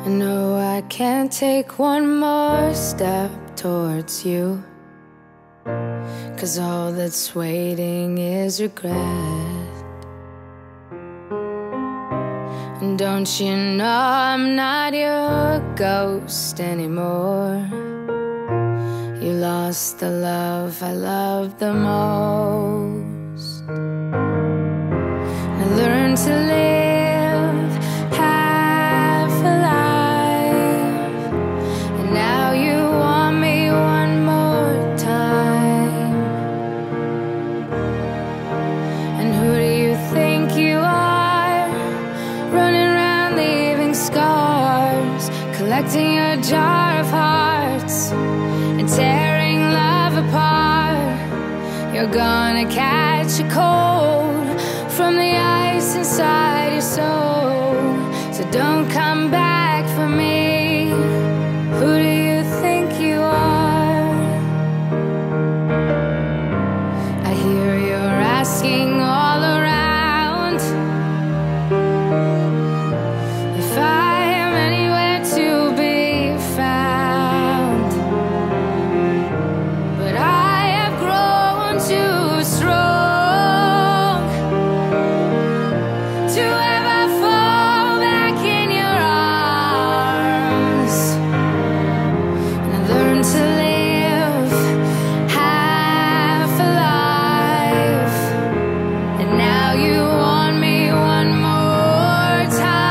know I can't take one more step towards you, 'cause all that's waiting is regret. And don't you know I'm not your ghost anymore? You lost the love I loved the most. I learned to live half alive, and now you want me one more time. And who do you think you are, running around leaving scars, collecting your jar of hearts and tearing love apart? You're gonna catch a cold from the ice inside your soul, so don't come back for me. Who do you think you are? I hear you're asking all around if I am anywhere to be found, but I have grown too strong to ever fall back in your arms. And I learned to live half alive, and now you want me one more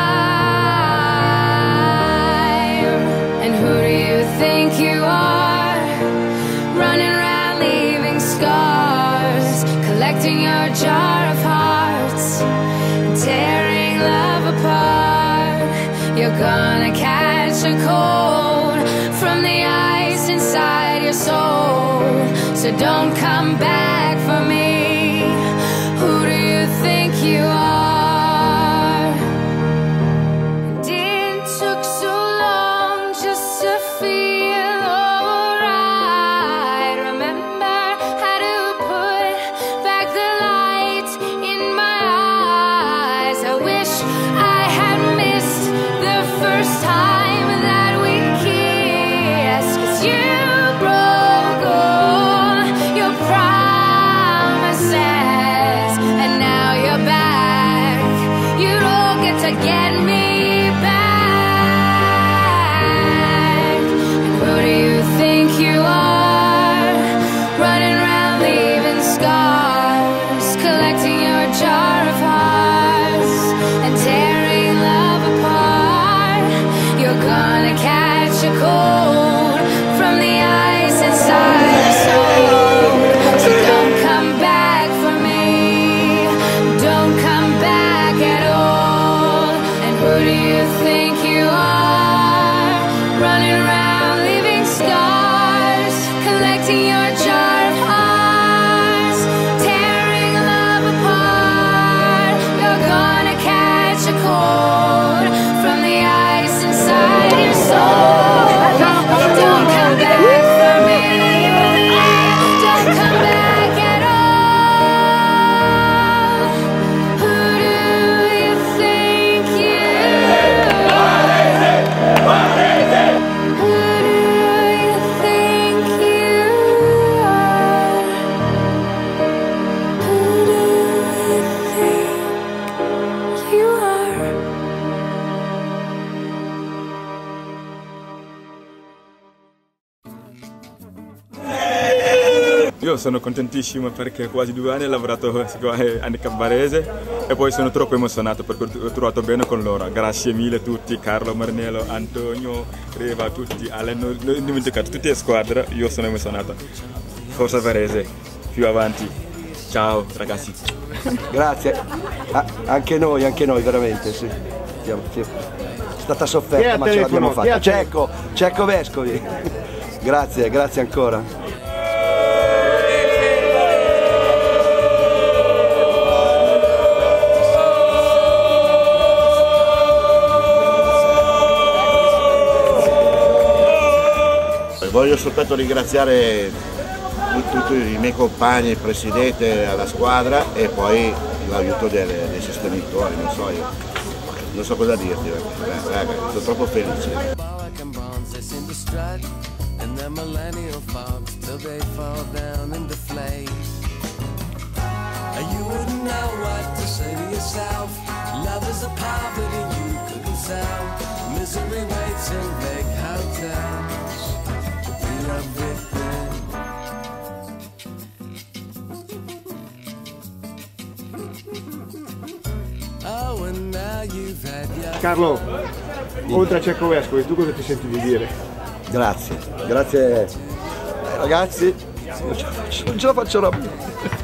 time. And who do you think you are, running around leaving scars, collecting your jar of hearts and tearing love apart? You're gonna catch a cold from the ice inside your soul, so don't come back for me. Who do you think you are? And it took so long just to feel alright. Remember how to put back the light in my eyes. I wish I had missed the first time that we kissed, 'cause you broke all your promises, and now you're back. You don't get to get me back. And who do you think you are, running around leaving scars, collecting your jar of hearts and tearing love apart? You're gonna catch a cold from the ice inside your soul, so don't come back for me. Don't come back at all. And who do you think you are, running around leaving scars, collecting your jar of hearts, tearing love apart? You're gonna catch a cold from the ice inside your soul. Don't come back for me. Don't come back at all. Who do you think you are? Who do you think you are? Who do you think you are? Io sono contentissimo perché quasi 2 anni ho lavorato a Handicap Varese e poi sono troppo emozionato perché ho trovato bene con loro. Grazie mille a tutti, Carlo, Marnello, Antonio, Reva, tutti, Allen, non ho dimenticato, tutte le squadre, io sono emozionato. Forza Varese, più avanti. Ciao ragazzi. Grazie, anche noi veramente, sì. È stata sofferta ma ce l'abbiamo fatta. Cecco Vescovi, grazie ancora. Voglio soltanto ringraziare tutti i miei compagni, il presidente, la squadra e poi l'aiuto dei sostenitori, non so, non so cosa dirti, raga, sono troppo felice. You wouldn't know what to say to yourself. Love is a poverty you couldn't sell. Misery waits in big hotels to be a victim. Oh, and now you've had your... Carlo, oltre a Cecco Vescovi, tu cosa ti senti di dire? Grazie, grazie ragazzi, non ce la faccio più.